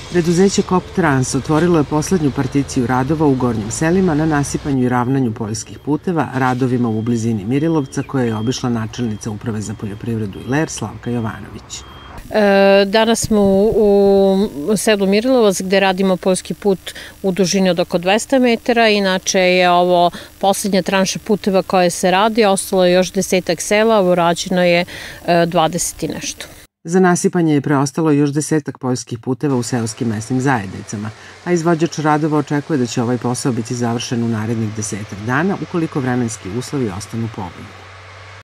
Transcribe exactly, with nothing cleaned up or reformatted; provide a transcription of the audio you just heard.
Preduzeće Kop Trans otvorilo je poslednju particiju radova u Gornjim selima na nasipanju i ravnanju poljskih puteva, radovima u blizini Mirilovca koje je obišla načelnica Uprave za poljoprivredu i ler Slavka Jovanović. Danas smo u selu Mirilovac gde radimo poljski put u dužini od oko dvesta metara. Inače je ovo poslednja tranša puteva koja se radi, ostalo je još desetak sela, urađeno je dvadeset i nešto. Za nasipanje je preostalo još desetak poljskih puteva u seoskim mesnim zajednicama, a izvođač radova očekuje da će ovaj posao biti završen u narednih desetak dana ukoliko vremenski uslovi ostanu povoljni.